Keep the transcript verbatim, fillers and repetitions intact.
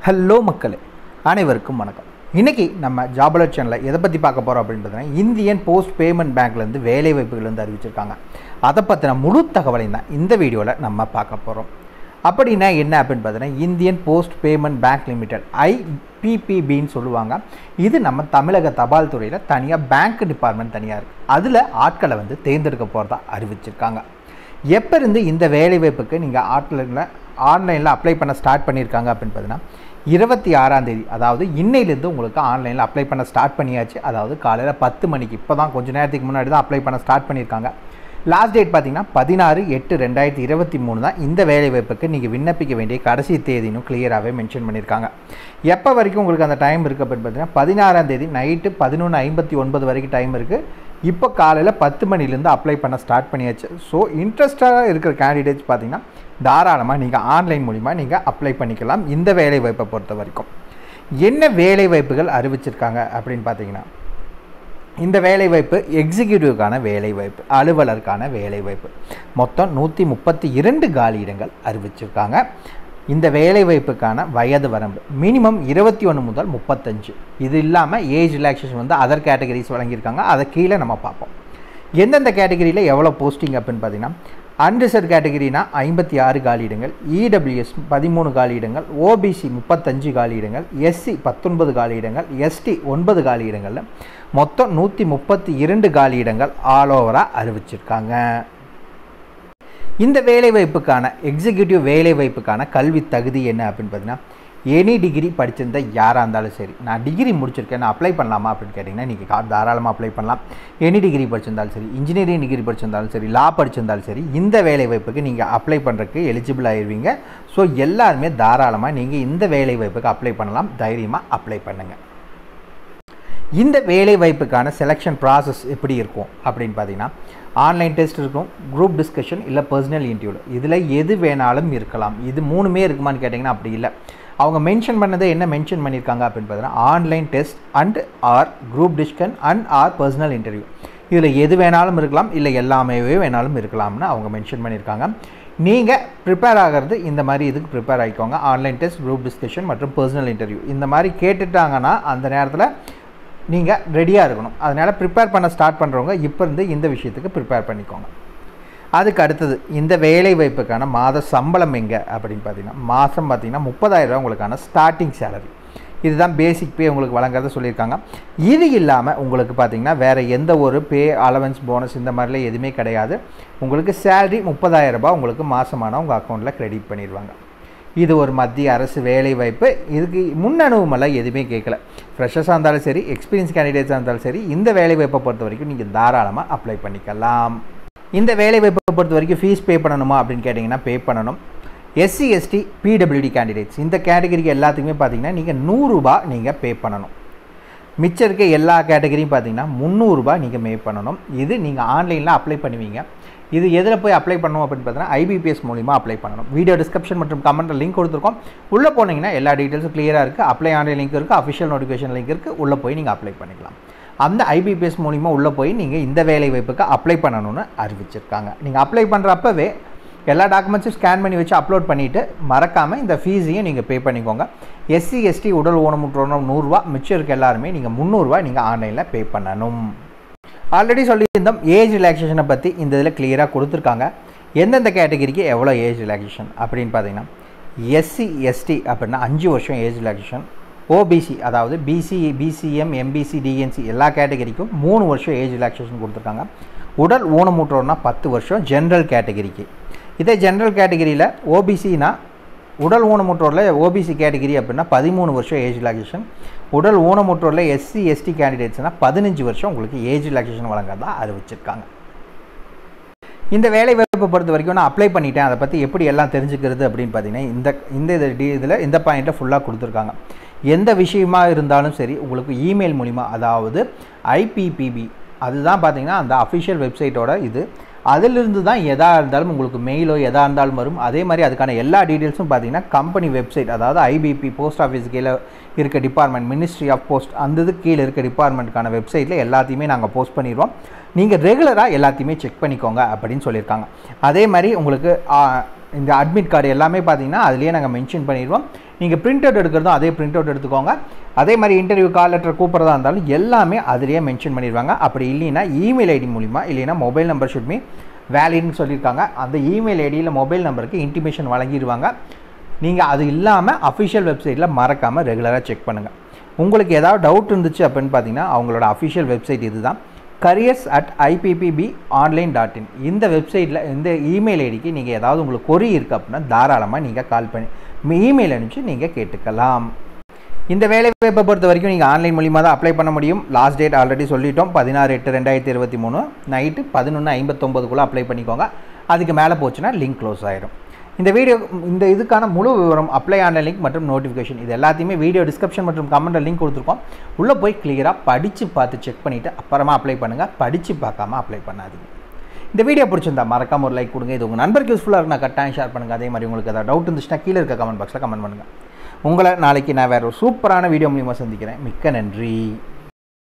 Hello மக்களே, அனைவருக்கும் வணக்கம். இன்றைக்கி நம்ம ஜாப் அலர்ட் சேனலில் எதை பற்றி பார்க்க போகிறோம் அப்படின்னு பார்த்தீங்கன்னா, இந்தியன் போஸ்ட் பேமெண்ட் பேங்க்லேருந்து வேலை வாய்ப்புகள் வந்து அறிவிச்சிருக்காங்க. அதை பற்றின முழு தகவலையும் தான் இந்த வீடியோவில் நம்ம பார்க்க போகிறோம். அப்படின்னா என்ன அப்படின்னு பார்த்தீங்கன்னா, Indian post payment bank limited I P P பின்னு சொல்லுவாங்க. இது நம்ம தமிழக தபால் துறையில் தனியாக பேங்க் டிபார்ட்மெண்ட் தனியாக இருக்குது. அதில் ஆட்களை வந்து தேர்ந்தெடுக்க போகிறதா அறிவிச்சிருக்காங்க. எப்போ இருந்து இந்த வேலைவாய்ப்புக்கு நீங்கள் ஆட்களில் ஆன்லைனில் அப்ளை பண்ண ஸ்டார்ட் பண்ணியிருக்காங்க அப்படின்னு பார்த்தீங்கன்னா, இருபத்தி ஆறாம் தேதி அதாவது இன்னையிலேருந்து உங்களுக்கு ஆன்லைனில் அப்ளை பண்ண ஸ்டார்ட் பண்ணியாச்சு. அதாவது காலையில் பத்து மணிக்கு இப்போ தான் கொஞ்சம் நேரத்துக்கு முன்னாடி தான் அப்ளை பண்ண ஸ்டார்ட் பண்ணியிருக்காங்க. லாஸ்ட் டேட் பார்த்திங்கன்னா பதினாறு எட்டு ரெண்டாயிரத்தி இருபத்தி மூணு தான் இந்த வேலைவாய்ப்புக்கு நீங்கள் விண்ணப்பிக்க வேண்டிய கடைசி தேதினும் கிளியராகவே மென்ஷன் பண்ணியிருக்காங்க. எப்போ வரைக்கும் உங்களுக்கு அந்த டைம் இருக்குது அப்படின்னு பார்த்தீங்கன்னா, பதினாறாம் தேதி நைட்டு பதினொன்று ஐம்பத்தி ஒன்பது வரைக்கும் டைம் இருக்குது. இப்போ காலையில் பத்து மணிலேருந்து அப்ளை பண்ண ஸ்டார்ட் பண்ணியாச்சு. ஸோ இன்ட்ரெஸ்டாக இருக்கிற கேண்டிடேட்ஸ் பார்த்திங்கன்னா தாராளமாக நீங்கள் ஆன்லைன் மூலிமா நீங்கள் அப்ளை பண்ணிக்கலாம். இந்த வேலைவாய்ப்பை பொறுத்த வரைக்கும் என்ன வேலைவாய்ப்புகள் அறிவிச்சிருக்காங்க அப்படின்னு பார்த்தீங்கன்னா, இந்த வேலைவாய்ப்பு எக்ஸிக்யூட்டிவ்க்கான வேலைவாய்ப்பு, அலுவலருக்கான வேலைவாய்ப்பு. மொத்தம் நூற்றி முப்பத்தி இரண்டு காலி இடங்கள் அறிவிச்சிருக்காங்க. இந்த வேலைவாய்ப்புக்கான வயது வரம்பு மினிமம் இருபத்தி ஒன்று முதல் முப்பத்தஞ்சு. இது இல்லாமல் ஏஜ் ரிலாக்ஸேஷன் வந்து அதர் கேட்டகரிஸ் வழங்கியிருக்காங்க. அதை கீழே நம்ம பார்ப்போம். எந்தெந்த கேட்டகரியில் எவ்வளோ போஸ்டிங் அப்படின்னு பார்த்தீங்கன்னா, அன்ரிசர்வ் கேட்டகரினா ஐம்பத்தி ஆறு காலி இடங்கள், இடபிள்யூஎஸ் பதிமூணு காலி இடங்கள், ஓபிசி முப்பத்தஞ்சு காலி இடங்கள், எஸ்சி பத்தொன்பது காலி இடங்கள், எஸ்டி ஒன்பது காலி இடங்கள்ல மொத்தம் நூற்றி முப்பத்தி இரண்டு காலி இடங்கள் ஆல் ஓவராக அறிவிச்சிருக்காங்க. இந்த வேலைவாய்ப்புக்கான எக்ஸிக்யூட்டிவ் வேலைவாய்ப்புக்கான கல்வி தகுதி என்ன அப்படின்னு பார்த்தீங்கன்னா, எனி டிகிரி படிச்சிருந்தால் யாராக இருந்தாலும் சரி, நான் டிகிரி முடிச்சிருக்கேன் நான் அப்ளை பண்ணலாமா அப்படின்னு கேட்டிங்கன்னா நீங்கள் தாராளமாக அப்ளை பண்ணலாம். எனி டிகிரி படிச்சிருந்தாலும் சரி, இன்ஜினியரிங் டிகிரி படிச்சிருந்தாலும் சரி, லா படிச்சிருந்தாலும் சரி, இந்த வேலைவாய்ப்புக்கு நீங்கள் அப்ளை பண்ணுறதுக்கு எலிஜிபிள் ஆகிடுவீங்க. ஸோ எல்லாருமே தாராளமாக நீங்கள் இந்த வேலைவாய்ப்புக்கு அப்ளை பண்ணலாம். தைரியமாக அப்ளை பண்ணுங்கள். இந்த வேலைவாய்ப்புக்கான செலெக்ஷன் ப்ராசஸ் எப்படி இருக்கும் அப்படின்னு பார்த்தீங்கன்னா, ஆன்லைன் டெஸ்ட் இருக்கும், குரூப் டிஸ்கஷன் இல்லை பர்சனல் இன்டர்வியூ, இதில் எது வேணாலும் இருக்கலாம். இது மூணுமே இருக்குமான்னு கேட்டிங்கன்னா அப்படி இல்லை. அவங்க மென்ஷன் பண்ணதை என்ன மென்ஷன் பண்ணியிருக்காங்க அப்படின்னு பார்த்தீங்கன்னா, online test and or group discussion and or personal interview, இதில் எது வேணாலும் இருக்கலாம், இல்லை எல்லாமே வேணாலும் இருக்கலாம்னு அவங்க மென்ஷன் பண்ணியிருக்காங்க. நீங்கள் ப்ரிப்பேர் ஆகிறது இந்த மாதிரி இதுக்கு ப்ரிப்பேர் ஆகிக்கோங்க. ஆன்லைன் டெஸ்ட், குரூப் டிஸ்கஷன் மற்றும் பர்சனல் இன்டர்வியூ இந்த மாதிரி கேட்டுட்டாங்கன்னா அந்த நேரத்தில் நீங்கள் ரெடியாக இருக்கணும். அதனால் ப்ரிப்பேர் பண்ண ஸ்டார்ட் பண்ணுறவங்க இப்போ இருந்து இந்த விஷயத்துக்கு ப்ரிப்பேர் பண்ணிக்கோங்க. அதுக்கு அடுத்தது இந்த வேலைவாய்ப்புக்கான மாத சம்பளம் எங்கே அப்படின்னு பார்த்தீங்கன்னா, மாதம் பார்த்திங்கன்னா முப்பதாயிரரூவா உங்களுக்கான ஸ்டார்டிங் சேலரி. இதுதான் பேசிக் பே உங்களுக்கு வழங்குறத சொல்லியிருக்காங்க. இது இல்லாமல் உங்களுக்கு பார்த்திங்கன்னா வேறு எந்த ஒரு பே அலவன்ஸ் போனஸ் இந்த மாதிரிலாம் எதுவுமே கிடையாது. உங்களுக்கு சேலரி முப்பதாயிரரூபா உங்களுக்கு மாதமான உங்கள் அக்கௌண்ட்டில் க்ரெடிட் பண்ணிடுவாங்க. இது ஒரு மத்திய அரசு வேலைவாய்ப்பு. இதுக்கு முன் அனுபவமெல்லாம் எதுவுமே கேட்கல. ஃப்ரெஷர்ஸாக இருந்தாலும் சரி, எக்ஸ்பீரியன்ஸ் கேண்டிடேட்ஸாக இருந்தாலும் சரி, இந்த வேலைவாய்ப்பை பொறுத்த வரைக்கும் நீங்கள் தாராளமாக அப்ளை பண்ணிக்கலாம். இந்த வேலைவாய்ப்பை பொறுத்த வரைக்கும் ஃபீஸ் பே பண்ணணுமா அப்படின்னு கேட்டிங்கன்னா பே பண்ணணும். எஸ்சி எஸ்டி பிடபிள்யூடி கேண்டிடேட்ஸ் இந்த கேட்டகரிக்கு எல்லாத்துக்குமே பார்த்தீங்கன்னா நீங்கள் நூறுரூபா நீங்கள் பே பண்ணணும். மிச்சம் இருக்க எல்லா கேட்டகரியும் பார்த்தீங்கன்னா முந்நூறுரூபா நீங்கள் பே பண்ணணும். இது நீங்கள் ஆன்லைனில் அப்ளை பண்ணுவீங்க. இது எதில் போய் அப்ளை பண்ணணும் அப்படின்னு பார்த்தீங்கன்னா, ஐ பி பி எஸ் மூலிமா அப்ளை பண்ணணும். வீடியோ டிஸ்கிரிப்ஷன் மற்றும் கமெண்ட்டில் லிங்க் கொடுத்துருக்கோம். உள்ளே போனீங்கன்னா எல்லா டீட்டெயில்ஸும் கிளியராக இருக்குது. அப்ளை ஆன்லைன் லிங்க் இருக்குது, அஃபிஷியல் நோட்டிஃபிகேஷன் லிங்க் இருக்குது. உள்ளே போய் நீங்கள் அப்ளை பண்ணிக்கலாம். அந்த ஐ பி பி எஸ் மூலிமா உள்ளே போய் நீங்கள் இந்த வேலை வாய்ப்புக்கு அப்ளை பண்ணணும்னு அறிவிச்சிருக்காங்க. நீங்கள் அப்ளை பண்ணுறப்பவே எல்லா டாக்குமெண்ட்ஸும் ஸ்கேன் பண்ணி வச்சு அப்லோட் பண்ணிவிட்டு மறக்காமல் இந்த ஃபீஸையும் நீங்கள் பே பண்ணிக்கோங்க. எஸ்சி எஸ்டி உடல் ஊனமுற்றோர் நூறுரூவா, மிச்சம் இருக்க எல்லாருமே நீங்கள் முந்நூறுரூவா நீங்கள் ஆன்லைனில் பே பண்ணணும். ஆல்ரெடி சொல்லியிருந்தோம் ஏஜ் ரிலாக்ஸேஷனை பற்றி இந்த இதில் கிளியராக கொடுத்துருக்காங்க. எந்தெந்த கேட்டகரிக்கு எவ்வளோ ஏஜ் ரிலாக்ஸேஷன் அப்படின்னு பார்த்தீங்கன்னா, எஸ்சி எஸ்டி அப்படின்னா அஞ்சு வருஷம் ஏஜ் ரிலாக்ஸேஷன். ஓபிசி அதாவது பிசி பிசிஎம் எம்பிசி டிஎன்சி எல்லா கேட்டகரிக்கும் மூணு வருஷம் ஏஜ் ரிலாக்ஸேஷன் கொடுத்துருக்காங்க. உடல் ஊனமுற்றோர்னா பத்து வருஷம் ஜென்ரல் கேட்டகரிக்கு. இதே ஜென்ரல் கேட்டகரியில் ஓபிசினா உடல் ஊனமுற்றோரில் ஓபிசி கேட்டகரி அப்படின்னா பதிமூணு வருஷம் ஏஜ் ரிலாக்ஸேஷன். உடல் ஊனமுற்றோரில் எஸ்சி எஸ்டி கேண்டிடேட்ஸ்னால் பதினஞ்சு வருஷம் உங்களுக்கு ஏஜ் ரிலாக்ஸேஷன் வழங்கதான் அறிவிச்சிருக்காங்க. இந்த வேலை வாய்ப்பை பொறுத்த வரைக்கும் நான் அப்ளை பண்ணிட்டேன், அதை பற்றி எப்படி எல்லாம் தெரிஞ்சுக்கிறது அப்படின்னு பார்த்தீங்கன்னா, இந்த இந்த இதில் இந்த பாயிண்ட்டை ஃபுல்லாக கொடுத்துருக்காங்க. எந்த விஷயமா இருந்தாலும் சரி உங்களுக்கு இமெயில் மூலிமா, அதாவது ஐ பி பி பி அதுதான் பார்த்தீங்கன்னா அந்த அஃபிஷியல் வெப்சைட்டோட இது. அதிலிருந்து தான் எதாக இருந்தாலும் உங்களுக்கு மெயிலோ எதாக இருந்தாலும் வரும். அதே மாதிரி அதுக்கான எல்லா டீட்டெயில்ஸும் பார்த்தீங்கன்னா கம்பெனி வெப்சைட், அதாவது ஐபிபி போஸ்ட் ஆஃபீஸ் கீழே இருக்க டிபார்ட்மெண்ட், மினிஸ்ட்ரி ஆஃப் போஸ்ட் அந்த இது கீழே இருக்க டிபார்ட்மெண்ட்டுக்கான வெப்சைட்டில் எல்லாத்தையுமே நாங்கள் போஸ்ட் பண்ணிடுவோம். நீங்கள் ரெகுலராக எல்லாத்தையுமே செக் பண்ணிக்கோங்க அப்படின்னு சொல்லியிருக்காங்க. அதே மாதிரி உங்களுக்கு இந்த அட்மிட் கார்டு எல்லாமே பார்த்தீங்கன்னா அதிலேயே நாங்கள் மென்ஷன் பண்ணிடுவோம். நீங்கள் பிரிண்ட் அவுட் எடுக்கிறதும் அதே பிரிண்ட் அவுட் எடுத்துக்கோங்க. அதே மாதிரி இன்டர்வியூ கால் லெட்டர் கூப்பிட்றதா இருந்தாலும் எல்லாமே அதிலேயே மென்ஷன் பண்ணிடுவாங்க. அப்படி இல்லைன்னா இமெயில் ஐடி மூலிமா இல்லைன்னா மொபைல் நம்பர் ஷுட் மீ வேலிட்னு சொல்லியிருக்காங்க. அந்த இமெயில் ஐடியில் மொபைல் நம்பருக்கு இன்டிமேஷன் வழங்கிடுவாங்க. நீங்கள் அது இல்லாமல் அஃபிஷியல் வெப்சைட்டில் மறக்காமல் ரெகுலராக செக் பண்ணுங்கள். உங்களுக்கு ஏதாவது டவுட் இருந்துச்சு அப்படின்னு பார்த்தீங்கன்னா அவங்களோட அஃபிஷியல் வெப்சைட் இது தான், careers at I P P B online dot in. இந்த வெப்சைட்டில் இந்த இமெயில் ஐடிக்கு நீங்கள் ஏதாவது உங்களுக்கு கொரி இருக்குது அப்படின்னா தாராளமாக நீங்கள் கால் பண்ணி இமெயில் அனுப்பிச்சு நீங்கள் கேட்டுக்கலாம். இந்த வேலை வாய்ப்பை பொறுத்த வரைக்கும் நீங்கள் ஆன்லைன் மூலிமா தான் அப்ளை பண்ண முடியும். லாஸ்ட் டேட் ஆல்ரெடி சொல்லிட்டோம், பதினாறு எட்டு ரெண்டாயிரத்தி இருபத்தி மூணு நைட்டு பதினொன்று ஐம்பத்தொம்போதுக்குள்ளே அப்ளை பண்ணிக்கோங்க. அதுக்கு மேலே போச்சுன்னா லிங்க் க்ளோஸ் ஆகிடும். இந்த வீடியோ இந்த இதுக்கான முழு விவரம், அப்ளை ஆன்லைன் லிங்க் மற்றும் நோட்டிஃபிகேஷன் இது எல்லாத்தையுமே வீடியோ டிஸ்கிரிப்ஷன் மற்றும் கமெண்ட்டில் லிங்க் கொடுத்துருக்கோம். உள்ளே போய் கிளியராக படித்து பார்த்து செக் பண்ணிவிட்டு அப்புறமா அப்ளை பண்ணுங்கள். படித்து பார்க்காம அப்ளை பண்ணாதீங்க. இந்த வீடியோ பிடிச்சிருந்தா மறக்காம ஒரு லைக் கொடுங்க. இது உங்கள் நண்பருக்கு யூஸ்ஃபுல்லாக இருக்குன்னா கட்டாயம் ஷேர் பண்ணுங்கள். அதே மாதிரி உங்களுக்கு ஏதாவது டவுட் இருந்துச்சுன்னா கீழே இருக்க கமெண்ட் பாக்ஸில் கமெண்ட் பண்ணுங்கள். உங்களை நாளைக்கு நான் வேறு ஒரு சூப்பரான வீடியோ மூலிமா சந்திக்கிறேன். மிக்க நன்றி.